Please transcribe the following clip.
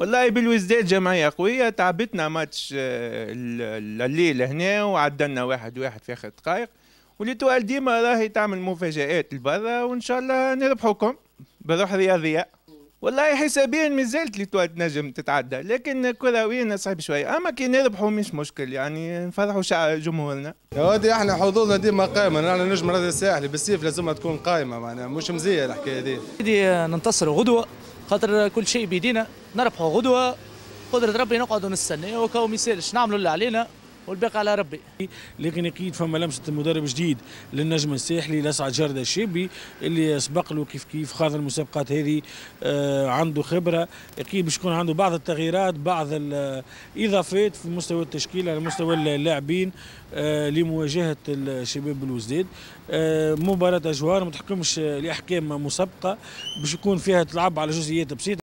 والله بالوزداد جمعية قوية، تعبتنا ماتش الليل هنا وعدلنا 1-1 في آخر دقائق، وليتوال ديما راهي تعمل مفاجآت لبرا، وإن شاء الله نربحوكم بروح رياضية. والله حسابيا مازالت ليتوال تنجم تتعدى، لكن كرويا صعب شوية، أما كي نربحوا مش مشكل، يعني نفرحوا شعب جمهورنا. يا ودي احنا حظوظنا ديما قائمة، نحن نجم رد الساحلي بالسيف لازمها تكون قائمة، معناها مش مزية الحكاية دي. ننتصر غدوة، خاطر كل شيء بيدينا، نربحوا غدوة، قدرة ربي نقعدوا نستنى وكاو ما يسالش، نعملوا اللي علينا والباقي على ربي. لكن اكيد فما لمسه مدرب جديد للنجم الساحلي لسعد جردة الشيبي اللي سبق له كيف خاض المسابقات هذه، عنده خبره، اكيد باش يكون عنده بعض التغييرات، بعض الاضافات في مستوى التشكيله على مستوى اللاعبين لمواجهه الشباب بالوزداد. مباراه اجوار ما تحكمش لاحكام مسبقه، باش يكون فيها تلعب على جزئيات بسيطه.